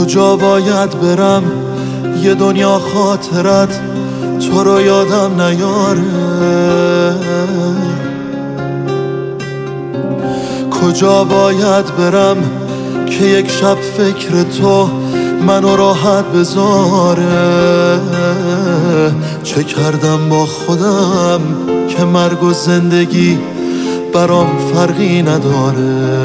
کجا باید برم یه دنیا خاطرت تو رو یادم نیاره؟ کجا باید برم که یک شب فکر تو منو راحت بذاره؟ چه کردم با خودم که مرگ و زندگی برام فرقی نداره؟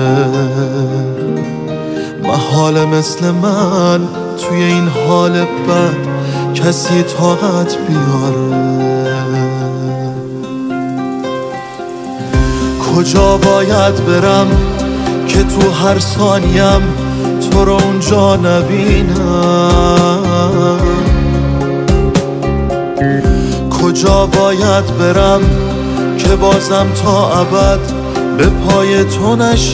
محاله مثل من توی این حال بد کسی طاقت بیاره؟ کجا باید برم که تو هر ثانیم تو رو اونجا نبینم؟ کجا باید برم که بازم تا ابد به پای تو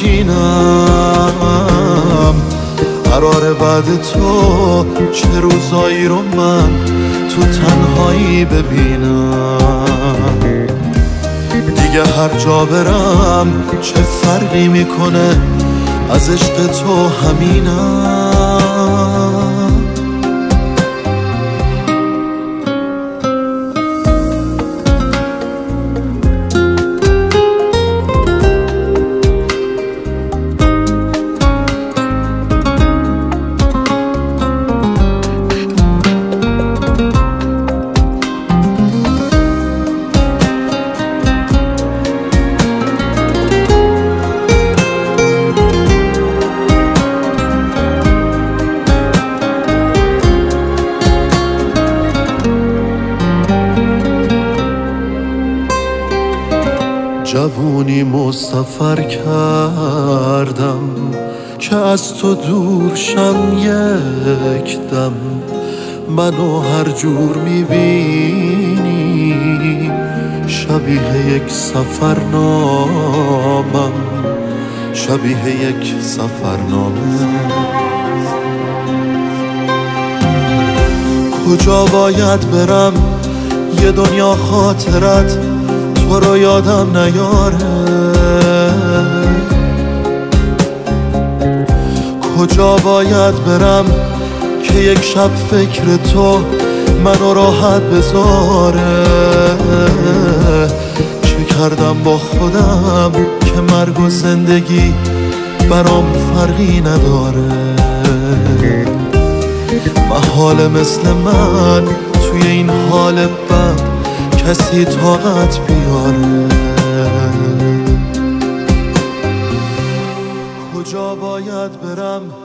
نشینم؟ قراره بعد تو چه روزایی رو من تو تنهایی ببینم؟ دیگه هر جا برم چه فرقی میکنه، از عشق تو همینم. جوونی مسافر کردم که از تو دور شم یک دم. منو هر جور میبینی شبیه یک سفرنامم، شبیه یک سفرنامه. کجا باید برم یه دنیا خاطرت تو رو یادم نیاره؟ کجا باید برم که یک شب فکر تو منو راحت بذاره؟ چه کردم با خودم که مرگ و زندگی برام فرقی نداره؟ محاله مثل من توی این حال بد کسی طاقت بیاره؟ کجا باید برم